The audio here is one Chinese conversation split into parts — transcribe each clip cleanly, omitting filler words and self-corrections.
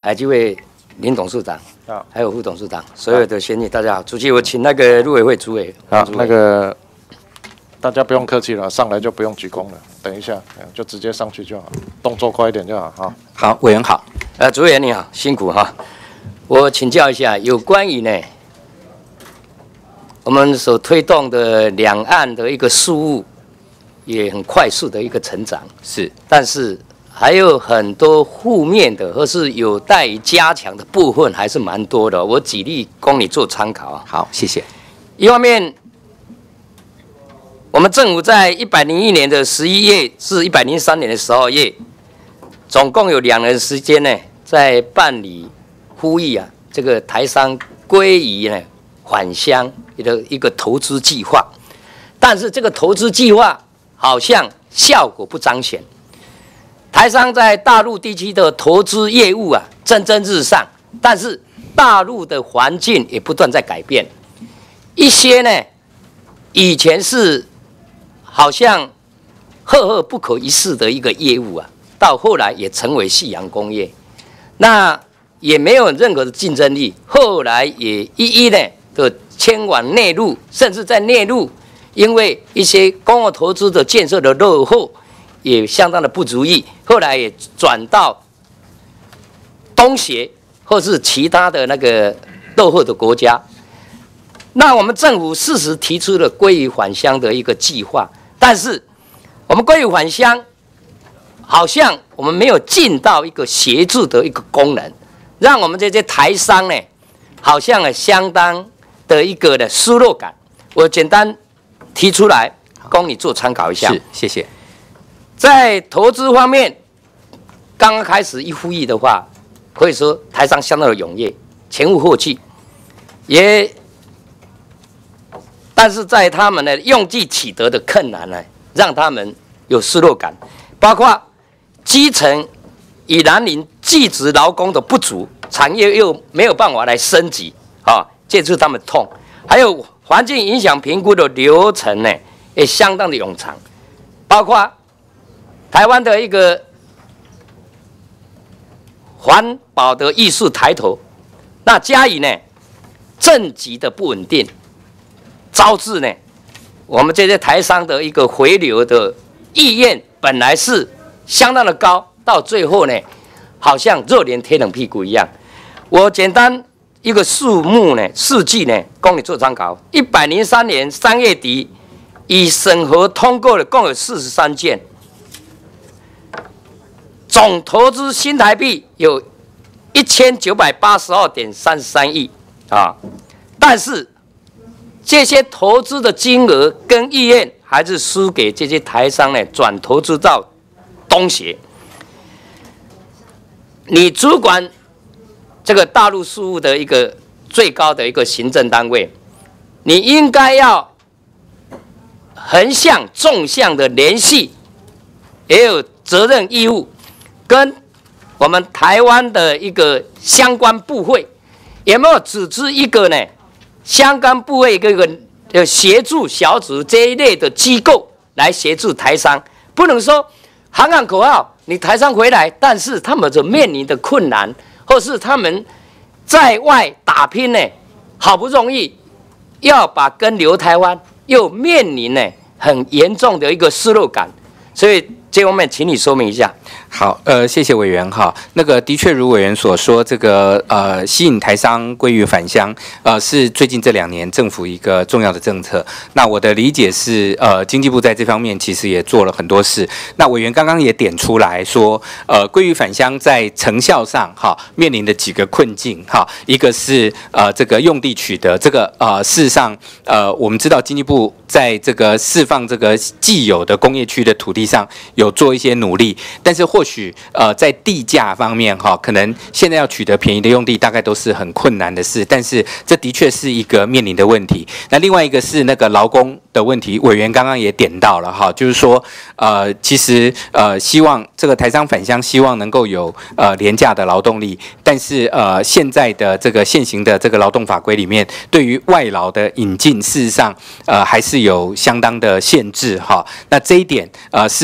几位林董事长，还有副董事长，所有的先进大家好。主席，我请那个陆委会主委。 好，那个大家不用客气了，上来就不用鞠躬了，等一下就直接上去就好，动作快一点就好。好， 好，委员好。 主委你好，辛苦哈。我请教一下，有关于呢，我们所推动的两岸的一个事务，也很快速的一个成长。 是， 但是还有很多负面的，或是有待于加强的部分，还是蛮多的。我举例供你做参考啊。 好，谢谢。 一方面，我们政府在101年的11月至103年的12月，总共有2年时间呢，在办理呼吁啊，这个台商归于呢返乡的一个投资计划，但是这个投资计划好像效果不彰显。台商在大陆地区的投资业务啊，蒸蒸日上，但是大陆的环境也不断在改变。一些呢，以前是好像赫赫不可一世的一个业务啊，到后来也成为夕阳工业，那也没有任何的竞争力。后来也一一呢的迁往内陆，甚至在内陆，因为一些公共投资的建设的落后，也相当的不足以，后来也转到东协或是其他的那个落后的国家。那我们政府适时提出了归于返乡的一个计划，但是我们归于返乡，好像我们没有尽到一个协助的一个功能，让我们这些台商呢，好像相当的一个的失落感。我简单提出来，供你做参考一下。 是，谢谢。 在投资方面，刚刚开始一呼吁的话，可以说台商相当的踊跃，前赴后继，但是在他们的用地取得的困难呢，让他们有失落感，包括基层与蓝领技职劳工的不足，产业又没有办法来升级啊，这是他们痛。还有环境影响评估的流程呢，也相当的冗长，包括台湾的一个环保的意识抬头，那加以呢政绩的不稳定，招致呢我们这些台商的一个回流的意愿本来是相当的高，到最后呢好像热脸贴冷屁股一样。我简单一个数据呢供你做参考。103年3月底已审核通过的共有43件，总投资新台币有1982.33亿啊，但是这些投资的金额跟意愿还是输给这些台商呢转投资到东协。你主管这个大陆事务的一个最高的一个行政单位，你应该要横向纵向的联系，也有责任义务跟我们台湾的一个相关部会，有没有组织一个呢相关部会一个协助小组这一类的机构来协助台商？不能说喊喊口号，你台商回来，但是他们所面临的困难，或是他们在外打拼呢，好不容易要把根留台湾，又面临呢很严重的一个失落感，所以这方面请你说明一下。 好，谢谢委员哈。那个的确如委员所说，这个吸引台商归于返乡，是最近这2年政府一个重要的政策。那我的理解是，经济部在这方面其实也做了很多事。那委员刚刚也点出来说，归于返乡在成效上哈面临的几个困境哈，一个是这个用地取得，这个事实上我们知道经济部在这个释放这个既有的工业区的土地上有做一些努力，但是或许在地价方面哈，可能现在要取得便宜的用地大概都是很困难的事，但是这的确是一个面临的问题。那另外一个是那个劳工的问题，委员刚刚也点到了哈，就是说其实希望这个台商返乡希望能够有廉价的劳动力，但是现在的这个现行的这个劳动法规里面，对于外劳的引进，事实上还是有相当的限制哈。那这一点事实上恐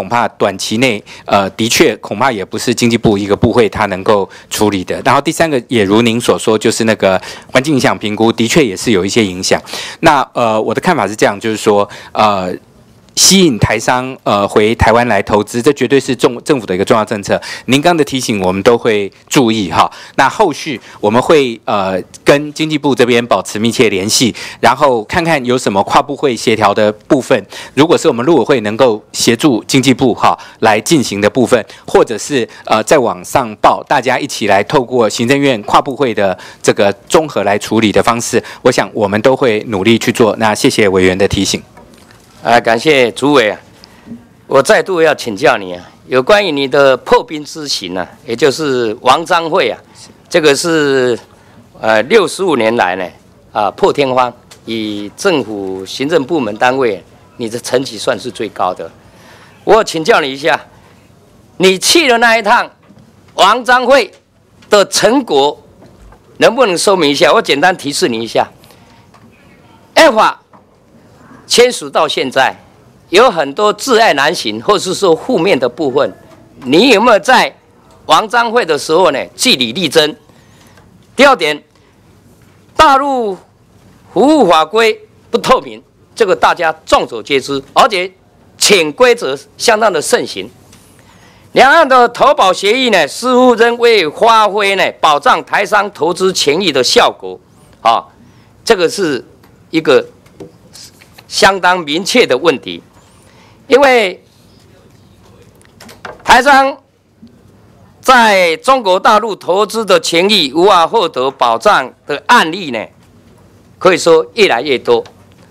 怕短期内的确恐怕也不是经济部一个部会它能够处理的。然后第三个也如您所说，就是那个环境影响评估，的确也是有一些影响。那我的看法是这样，就是说吸引台商回台湾来投资，这绝对是政府的一个重要政策。您刚的提醒，我们都会注意哈。那后续我们会跟经济部这边保持密切联系，然后看看有什么跨部会协调的部分。如果是我们陆委会能够协助经济部哈来进行的部分，或者是再往上报，大家一起来透过行政院跨部会的这个综合来处理的方式，我想我们都会努力去做。那谢谢委员的提醒。 感谢主委啊，我再度要请教你啊，有关于你的破冰之行啊，也就是王章会啊，这个是65年来呢破天荒，以政府行政部门单位，你的成绩算是最高的。我请教你一下，你去的那一趟王章会的成果，能不能说明一下？我简单提示你一下。ECFA签署到现在，有很多窒碍难行，或是说负面的部分，你有没有在王章会的时候呢据理力争？第二点，大陆服务法规不透明，这个大家众所皆知，而且潜规则相当的盛行。两岸的投保协议呢，似乎仍未发挥呢保障台商投资权益的效果，这个是一个相当明确的问题，因为台商在中国大陆投资的权益无法获得保障的案例呢，可以说越来越多。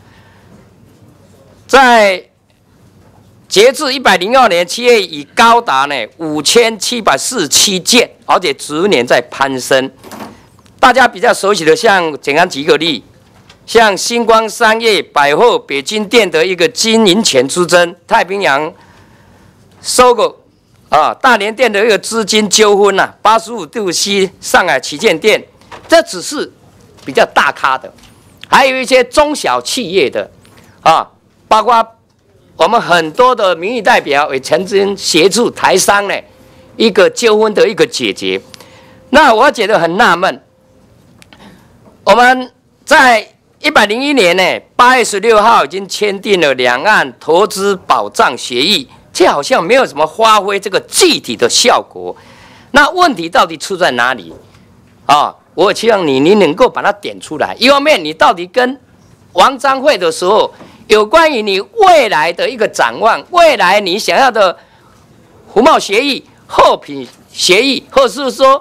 在截至102年7月，已高达呢5747件，而且逐年在攀升。大家比较熟悉的，像简单举个例。像星光商业百货北京店的一个经营权之争，太平洋收购大连店的一个资金纠纷85度 C 上海旗舰店，这只是比较大咖的，还有一些中小企业的包括我们很多的民意代表也曾经协助台商呢一个纠纷的一个解决。那我觉得很纳闷，我们在101年呢8月16号已经签订了两岸投资保障协议，这好像没有什么发挥这个具体的效果。那问题到底出在哪里？我希望你能够把它点出来。一方面，你到底跟王章会的时候，有关于你未来的一个展望，未来你想要的服贸协议、货品协议，或是说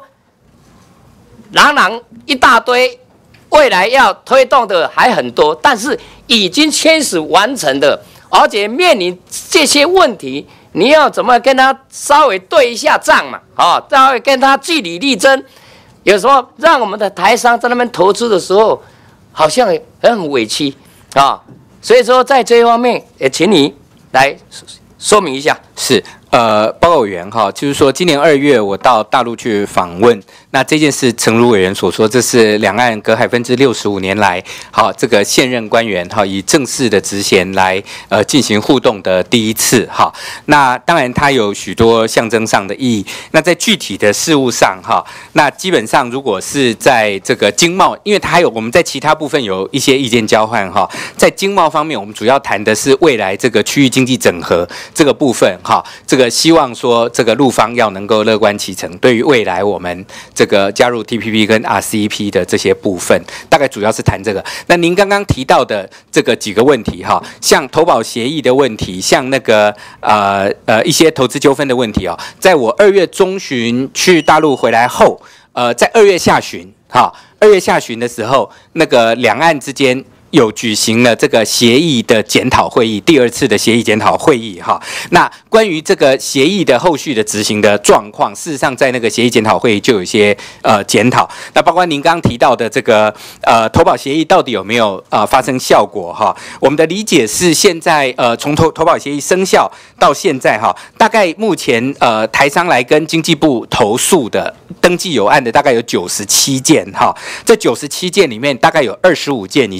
一大堆。未来要推动的还很多，但是已经签署完成的，而且面临这些问题，你要怎么跟他稍微对一下账嘛？稍微跟他据理力争。有时候让我们的台商在那边投资的时候，好像很委屈所以说在这一方面，也请你来说明一下。 是。报告委员就是说，今年2月我到大陆去访问，那这件事，诚如委员所说，这是两岸隔海分治65年来，这个现任官员以正式的职衔来进行互动的第一次那当然它有许多象征上的意义。那在具体的事务上那基本上如果是在这个经贸，因为它还有我们在其他部分有一些意见交换在经贸方面，我们主要谈的是未来这个区域经济整合这个部分这个希望说这个陆方要能够乐观其成，对于未来我们这个加入 TPP 跟 RCEP 的这些部分，大概主要是谈这个。那您刚刚提到的这个几个问题像投保协议的问题，像那个一些投资纠纷的问题在我2月中旬去大陆回来后，在2月下旬2月下旬的时候，那个两岸之间有举行了这个协议的检讨会议，第2次的协议检讨会议那关于这个协议的后续的执行的状况，事实上在那个协议检讨会议就有一些检讨。那包括您刚刚提到的这个投保协议到底有没有发生效果我们的理解是，现在从投保协议生效到现在大概目前台商来跟经济部投诉的登记有案的大概有97件这97件里面大概有25件已经协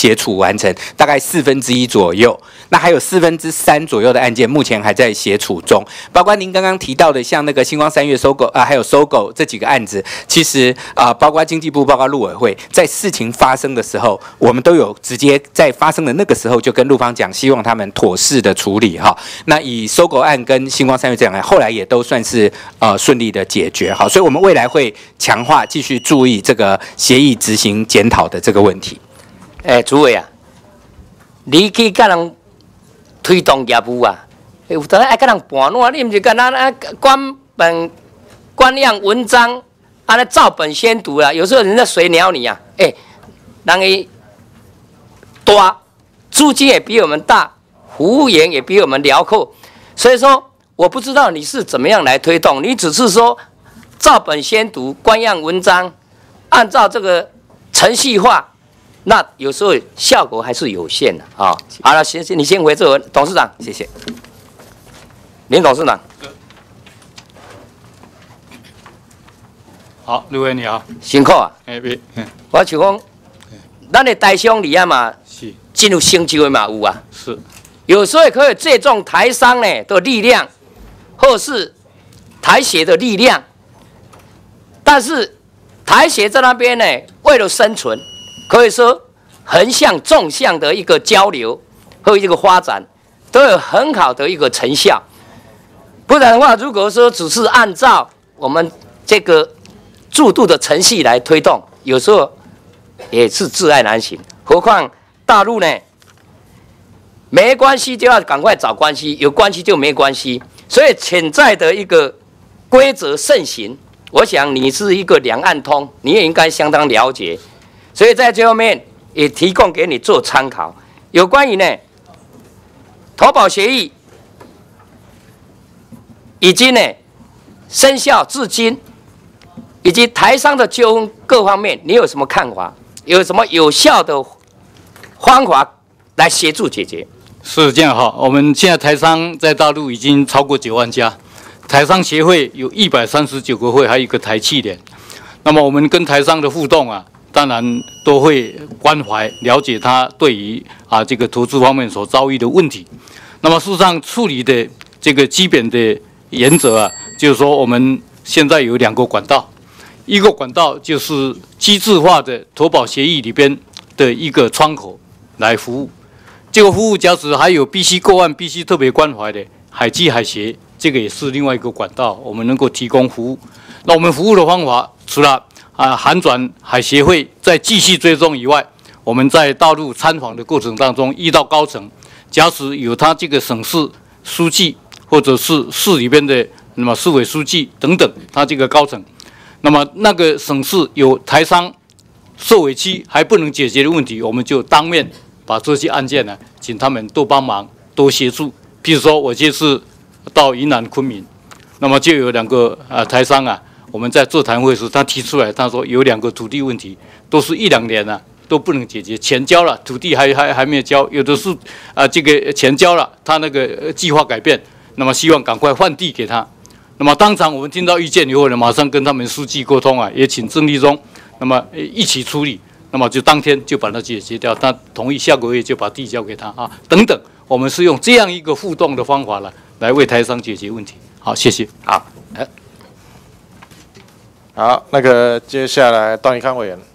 协处完成，大概1/4左右。那还有3/4左右的案件，目前还在协处中。包括您刚刚提到的，像那个星光三月收购还有收购这几个案子，其实包括经济部、包括陆委会，在事情发生的时候，我们都有直接在发生的那个时候就跟陆方讲，希望他们妥适的处理哈。那以收购案跟星光三月这两案，后来也都算是顺利的解决好，所以我们未来会强化继续注意这个协议执行检讨的这个问题。 主委啊，你去甲人推动业务啊，有当爱甲人盘烂，你毋是干那官样文章，安尼照本宣读啦。有时候人家谁鸟你啊？人家大，租金也比我们大，服务员也比我们辽阔，所以说我不知道你是怎么样来推动，你只是说照本宣读，官样文章，按照这个程序化。那有时候效果还是有限的啊。好了，你先回这董事长，谢谢。林董事长。 好，陆委你好。 辛苦啊。我想讲，咱的台商里啊嘛， 是进入成就的嘛有啊。 是。 有时候也可以借重台商呢的力量，或是台协的力量，但是台协在那边呢，为了生存。可以说，横向、纵向的一个交流和一个发展，都有很好的一个成效。不然的话，如果说只是按照我们这个制度的程序来推动，有时候也是窒碍难行。何况大陆呢，没关系就要赶快找关系，有关系就没关系。所以潜在的一个规则盛行，我想你是一个两岸通，你也应该相当了解。所以在这方面也提供给你做参考。有关于呢投保协议已经呢生效至今，以及台商的纠纷各方面，你有什么看法？有什么有效的方法来协助解决？ 是这样哈，我们现在台商在大陆已经超过9万家，台商协会有139个会，还有一个台企联。那么我们跟台商的互动啊，当然都会关怀了解他对于这个投资方面所遭遇的问题。那么事实上处理的这个基本的原则啊，就是说我们现在有2个管道，一个管道就是机制化的投保协议里边的一个窗口来服务。这个服务假使还有必须个案必须特别关怀的海基海协，这个也是另外一个管道，我们能够提供服务。那我们服务的方法除了函转海协会在继续追踪以外，我们在大陆参访的过程当中，遇到高层，假使有他这个省市书记或者是市里边的那么市委书记等等，他这个高层，那么那个省市有台商受委屈还不能解决的问题，我们就当面把这些案件呢，请他们多帮忙多协助。譬如说我这次到云南昆明，那么就有2个台商啊。我们在座谈会时，他提出来，他说有2个土地问题，都是1-2年啊都不能解决，钱交了，土地还没有交，有的是这个钱交了，他那个计划改变，那么希望赶快换地给他。那么当场我们听到意见以后呢，马上跟他们书记沟通啊，也请郑立中，那么一起处理，那么就当天就把它解决掉，他同意下个月就把地交给他啊，等等，我们是用这样一个互动的方法来为台商解决问题。好，谢谢。 好。 好，那个接下来段宜康委员。